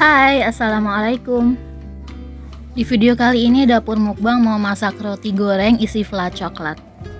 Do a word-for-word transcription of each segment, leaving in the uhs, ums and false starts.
Hai, assalamualaikum. Di video kali ini dapur mukbang mau masak roti goreng isi flat coklat.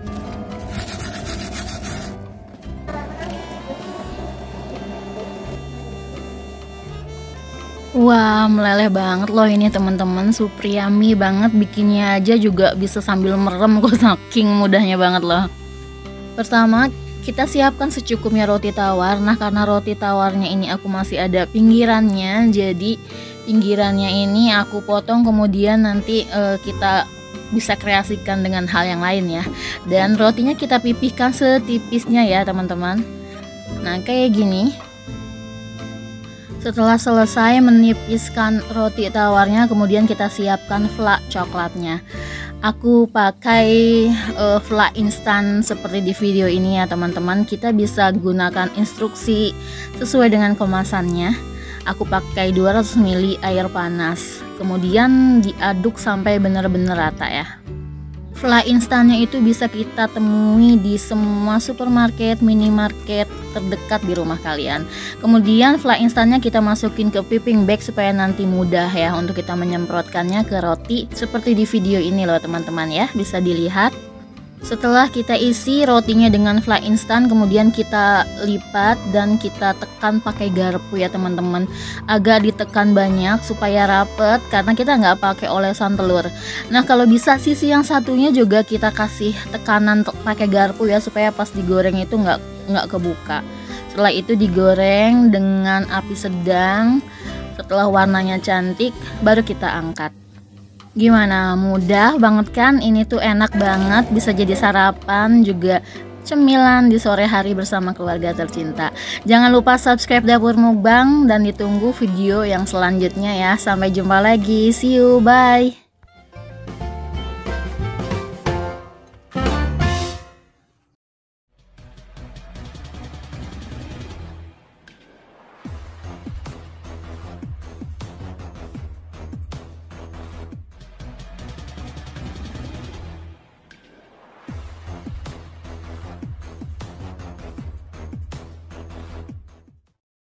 Wah, meleleh banget loh ini teman-teman, super yummy banget, bikinnya aja juga bisa sambil merem kok, saking mudahnya banget loh. Pertama, kita siapkan secukupnya roti tawar. Nah, karena roti tawarnya ini aku masih ada pinggirannya, jadi pinggirannya ini aku potong, kemudian nanti uh, kita bisa kreasikan dengan hal yang lain ya. Dan rotinya kita pipihkan setipisnya ya teman-teman. Nah, kayak gini. Setelah selesai menipiskan roti tawarnya, kemudian kita siapkan flat coklatnya. Aku pakai uh, flat instan seperti di video ini ya teman-teman. Kita bisa gunakan instruksi sesuai dengan kemasannya. Aku pakai dua ratus mililiter air panas, kemudian diaduk sampai benar-benar rata ya. Flat instannya itu bisa kita temui di semua supermarket, minimarket terdekat di rumah kalian. Kemudian flat instannya kita masukin ke piping bag supaya nanti mudah ya untuk kita menyemprotkannya ke roti seperti di video ini loh teman-teman ya, bisa dilihat. Setelah kita isi rotinya dengan flat instan, kemudian kita lipat dan kita tekan pakai garpu ya teman-teman. Agak ditekan banyak supaya rapet karena kita nggak pakai olesan telur. Nah, kalau bisa sisi yang satunya juga kita kasih tekanan pakai garpu ya, supaya pas digoreng itu nggak nggak kebuka. Setelah itu digoreng dengan api sedang. Setelah warnanya cantik, baru kita angkat. Gimana, mudah banget kan? Ini tuh enak banget, bisa jadi sarapan juga cemilan di sore hari bersama keluarga tercinta. Jangan lupa subscribe Dapur Mukbang dan ditunggu video yang selanjutnya ya. Sampai jumpa lagi, see you, bye.